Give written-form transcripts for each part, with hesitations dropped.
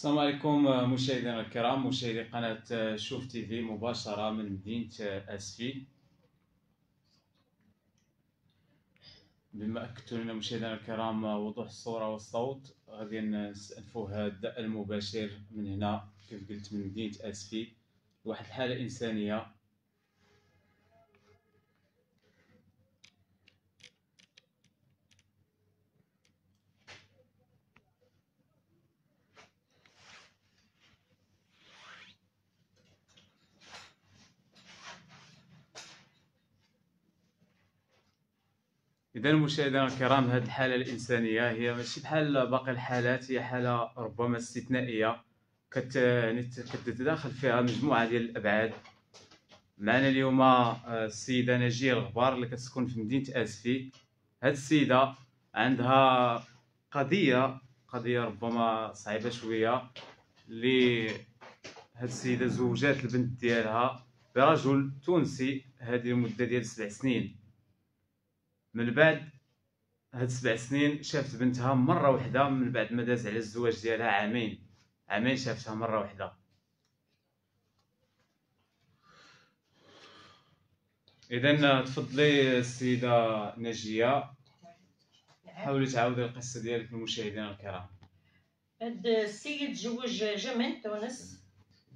السلام عليكم مشاهدينا الكرام، مشاهدي قناة شوف تي في مباشرة من مدينة أسفي. بما أكدتوا لنا مشاهدينا الكرام وضوح الصورة والصوت، غادي نستأنفوا هذا المباشر من هنا كيف قلت من مدينة أسفي. واحد الحالة إنسانية إذا مشاهدينا الكرام، هذه الحالة الإنسانية هي ماشي بحال باقي الحالات، هي حالة ربما استثنائية كتتداخل فيها مجموعة ديال الأبعاد. معنا اليوم السيدة ناجية الغبار اللي كتسكن في مدينة أسفي. هاد السيدة عندها قضية ربما صعيبة شوية، اللي هاد السيدة زوجات البنت ديالها برجل تونسي هذه المدة ديال 7 سنين. من بعد هاد 7 سنين شافت بنتها مرة واحدة، من بعد ما داز على الزواج ديالها عامين شافتها مرة واحدة. إذا تفضلي السيدة ناجية، حاولي تعاودي القصة ديالك للمشاهدين الكرام. هاد السيد جا من تونس.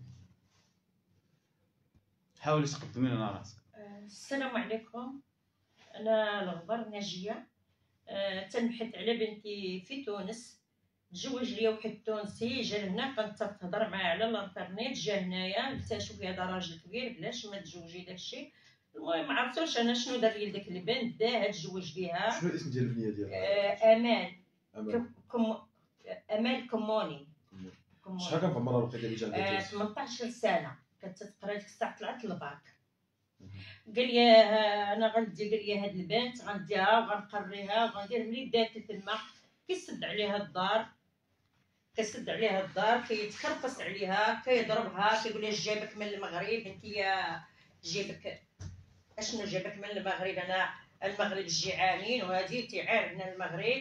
حاولي تقدمي لنا راسك. السلام عليكم، انا الغبر ناجيه. تنبحث على بنتي في تونس. تزوج ليا واحد تونسي، جا لهنا كنت تهضر معاه على الانترنيت، جا هنايا قلت شوفي هذا راجل كبير بلاش ما تزوجي داكشي. المهم ما عرفتوش انا شنو دار لي داك البنت، داها تزوج بها. شنو الاسم ديال البنيه ديالها؟ امال. امال كموني. شحال كان في عمرها الوقيته اللي جات عندها؟ 18 سنه، كانت تقرا ديك الساعه طلعت الباك. قال لي انا غندي، قال لي هاد البنت غنديها وغنقريها وغندير. ملي دات تما كيسد عليها الدار، كيتكرفس عليها، كيضربها، كيقول لها جابك من المغرب انت يا جيبك، اشنو جابك من المغرب؟ انا المغرب جيعانين وهادي تيعارنا المغرب.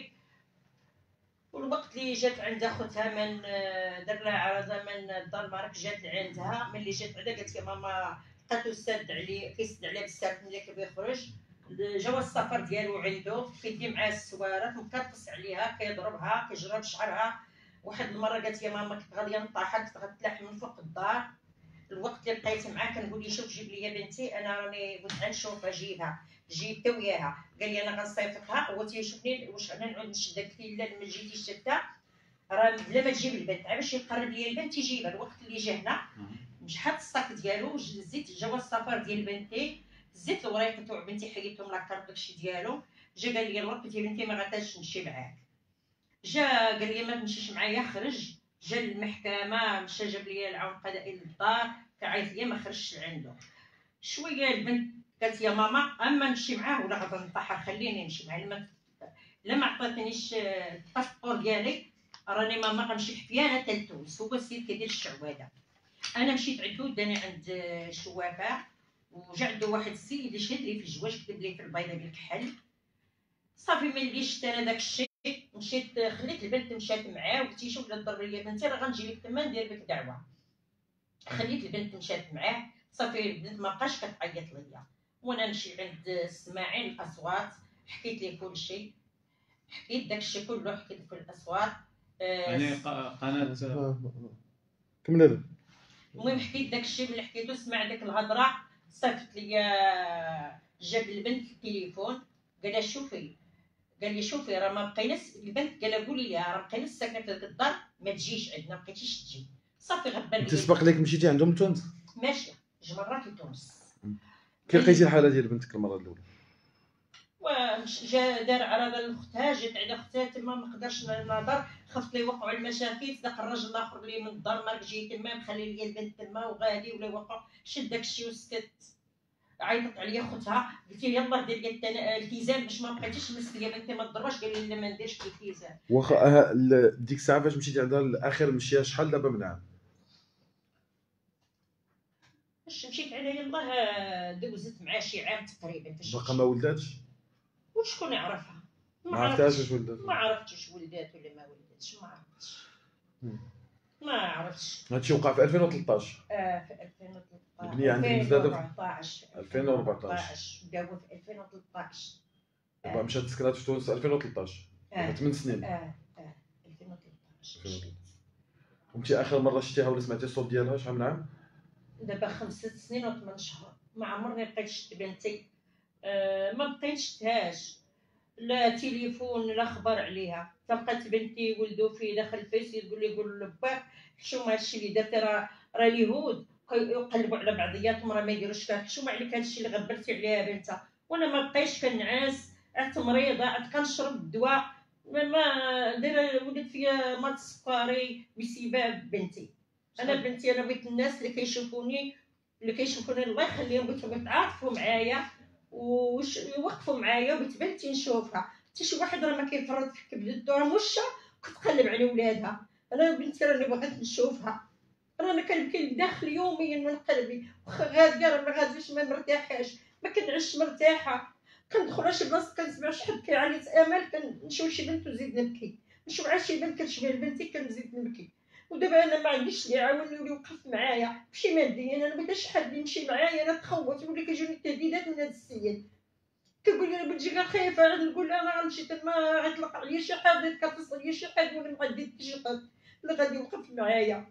والوقت اللي جات عند اختها من دار لها عرضه من الدنمارك، جات لعندها. ملي جات عندها قالت لي ماما لقاتو ساد عليه، كيسد عليه بالساف ملي كيبغي يخرج. جواز السفر ديالو عنده، كيدي معاه السوارات، مكرفس عليها، كيضربها، كيجرب شعرها. واحد المره قالت لي ماما كنت غاديه نطاحن، كنت غتلاح من فوق الدار. الوقت اللي بقيت معاه كنقول لي شوف جيب لي بنتي، انا راني قلت غنشوفها جيبها. جيت وياها، قال لي انا غنصيفطها. هو تيشوفني واش انا نعود نشد، قلت لي لا ما جيتيش شدها، راه بلا ما تجيب البنت باش يقرب لي البنت تيجيبها. الوقت اللي جا هنا شحال الصاك ديالو، زيت جواز السفر ديال بنتي، زيت الوريق تاع بنتي، حيدتهم لاكارت داكشي ديالو. جا قال لي الوقت ديال بنتي ما غاداش نمشي معاك. جا قال لي ما تمشيش معايا، خرج. جا للمحكمه، مشى جاب لي العون القضائي للدار، كعيط ليا ما خرجتش عنده. شويه البنت قالت يا ماما اما نمشي معاه ولا غادي نطحر، خليني نمشي معاه. لما عطاتنيش الباسبور ديالي، راني ماما غنمشي حفيانه حتى لتونس. هو السيد كيدير الشعواده. انا مشيت عندو، داني عند الشوافه، وجا عنده واحد السيد اللي شهد لي في الزواج، كتب لي في البيضه بالكحل. صافي ملي شفت انا داك الشيء، مشيت خليت البنت مشات معاه، وقلت له شوف لا تضرب ليا بنتي، راه غنجي لك تما ندير بك دعوه. خليت البنت مشات معاه. صافي البنت ما بقاش كتعيط ليا، وانا نمشي عند سماعين الاصوات، حكيت ليه كل شيء، حكيت داكشي كله، حكيت في الاصوات. يعني قناة كمل هذا. المهم حكيت داكشي اللي حكيتو، سمع داك الهضره. صيفط ليا، جاب البنت التليفون، قال لها شوفي، قال لي شوفي راه ما بقيناش. البنت قال لها قولي لها راه بقيناش ساكنه في ديك الدار، ما تجيش عندنا، ما بقيتيش تجي. صافي غبان انت لي. سبق لك مشيتي عندهم لتونس؟ ماشيه جمرات لتونس. كي لقيتي الحاله ديال بنتك المره الاولى؟ جا دار عرضه لاختها، جات عند اختها تما، ما قدرش نهضر، خفت لي يوقعوا المشاكل. داك الراجل الاخر اللي من الدار مالك جاي تما، مخلي لي البنت تما وغادي، ولا يوقع شد داكشي وسكت. عيطت عليا اختها، قلت لي يلاه دير لي التزام باش ما بقيتيش مسكيه بنتي ما تضرش. قال لي لا ما نديرش التزام. واخا ديك الساعه فاش مشيتي عندها الاخر مشيها شحال دابا من عام؟ فاش مشيت عليها يلاه دوزت معاه شي عام تقريبا. فاش باقا ما ولداتش؟ وشكون يعرفها؟ ما عرفتهاش واش ولدات؟ ما عرفتش ولدات ولا ما ولداتش، ما عرفتش. ما عرفتش. هادشي وقع في 2013. في 2013 بنية عندك مزدادة في 2014 بداو في 2013. دابا مشات سكنات في تونس 2013. دابا 8 سنين. 2013. وانتي اخر مره شتيها ولا سمعتي الصوت ديالها شحال من عام؟ دابا 5 سنين و 8 شهور. ما عمرني بقيت شفت بنتي. ما بقيت شفتهاش، لا تليفون لا خبر عليها. تلقات بنتي ولدو في داخل الفيس يقول لباك حشومه هادشي اللي درتي، راه اليهود يقلبوا على بعضياتهم، راه ما يديروش فيها حشومه عليك هادشي اللي غبرتي عليها بنتها. وانا ما بقيتش كنعاس، عدت مريضه، عدت كنشرب الدواء، ما دايره ولد فيا مرض السكري بسبب بنتي. انا بنتي، انا بغيت الناس اللي كيشوفوني الله يخليهم، بغيتهم يتعاطفوا معايا ويوقفوا معايا، وبغيت بنتي نشوفها. حتى شي واحد راه ما كيفرط في كبد الدور مشى كتقلب على ولادها. انا بنتي راني بغيت نشوفها، رانا كنبكي لداخل يوميا من قلبي. واخا غاديه راه ما غاديش، ما مرتاحاش، ما كنعيش مرتاحه. كندخل شي بلاصه كنسمع شي حد كيعيط امل، كنشوف شي بنت وزيد نبكي، نشوف على شي بنت كتشبه لبنتي كنزيد نبكي. ودابا انا ما عنديش اللي يعاونني ولا يوقف معايا بشي ماديا. انا ما بغيتش حد يمشي معايا، انا تخوت ولا كيجوني التهديدات من هذا السيد. كيقول لي بنتي كان خايفه، نقول انا غنمشي تما غيطلق عليا شي حد، كتصل ليا شي حد، ولا ما عندي شي حد اللي غادي يوقف معايا.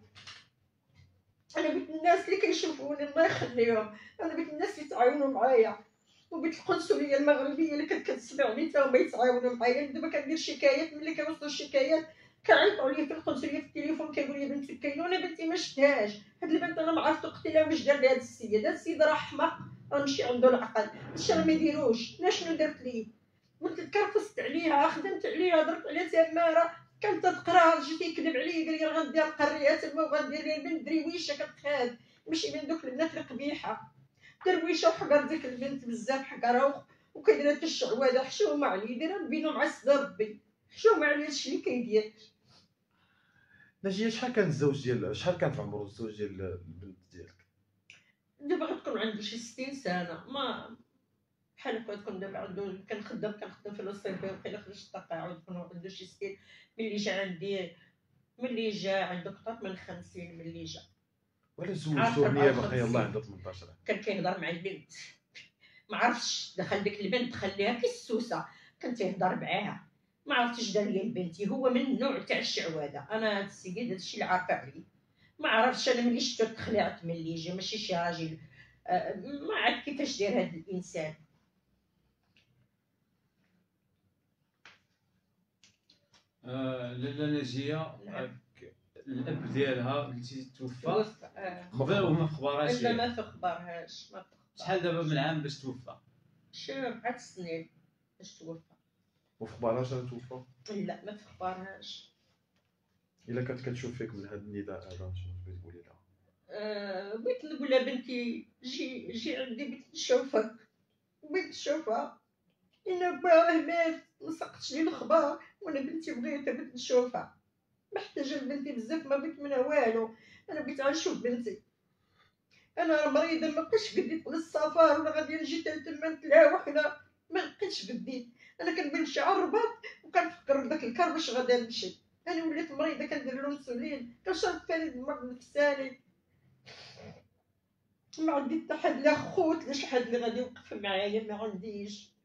انا بغيت الناس اللي كيشوفوني الله يخليهم، انا بغيت الناس يتعاونوا معايا، وبغيت القنصليه المغربيه اللي كانت كتسمعني حتى هما يتعاونوا معايا. دابا كندير شكايات، ملي كيوصلوا الشكايات كيعيطوا لي في القنصليه في التليفون، كيقول لي بنتك كاينه. وانا بنتي ما شفتهاش. هاد البنت انا ما عرفت قتلها واش دار لهاد السيد. هاد السيد راه حماق، راه ماشي عنده العقل، هادشي راه ما يديروش. انا شنو درت ليه؟ قلت تكرفست عليها، خدمت عليها، درت عليها تماره، كانت تقرا، جيت يكذب عليا قال لي غندير القريه تما وغندير لي البنت درويشه كتخاد، ماشي من دوك البنات القبيحه. درويشه وحقر ديك البنت بزاف، حقرها وكيدير هاد الشعوذه. حشومه عليه، دايره بينو مع سيدي ربي، حشومه عليه هادشي اللي كيدير. ناجيه شحال كان الزوج ديال، شحال كان في عمره الزوج ديال البنت ديالك؟ دابا غتكون عنده شي 60 سنه، ما بحال هكا تكون دابا عنده. كنخدم في الوصيفه، وقيلا خرج التقاعد يكون عنده شي 60. ملي جا عنده اكثر من 50. ملي جا ولا زوجتو هي باقي يلاه عندها 18 عام؟ كان كيهضر مع البنت، ما عرفتش دخل ديك البنت خليها كالسوسه، كان تيهضر معاها. ما عرفتش دار ليا لبنتي. هو من النوع تاع الشعوذه. انا هاد السيد هادشي اللي عارفه عليه. ما عرفتش، انا ملي شفتو تخلعت ملي جا، ماشي شي راجل. ما عرفت كيفاش داير هاد الانسان. لاله ناجيه، الاب ديالها قلتي توفى توفى. وما في اخبارهاش. لا ما في اخبارهاش. شحال دابا من عام باش توفى؟ شي 4 سنين باش توفى. وفي اخبارهاش انا توفى؟ لا ما في اخبارهاش. الا كانت كتشوف فيك من هذا النداء هذا شنو بغيتي تقولي لها؟ بغيت نقول لها بنتي جي عندي، بغيت نشوفك، بغيت نشوفها. انا باه مات، ما سقطش لي الخبر، وانا بنتي بغيتها، بغيت نشوفها. محتاجه لبنتي بزاف، ما بغيت منها والو. انا بغيت نشوف بنتي. انا مريضه، ما بقيتش بديت للسفر، ولا غادي نجي تما نتلاوح، ولا ما بقيتش بديت. انا كنبغي نمشي على الرباط وكنفكر داك الكار باش غادي نمشي. انا وليت مريضه، كندير لهم انسولين، كنشرب ثاني المرض النفساني. ما عندي حتى حد، لا خوت لا شي حد اللي غادي يوقف معايا، ما عنديش.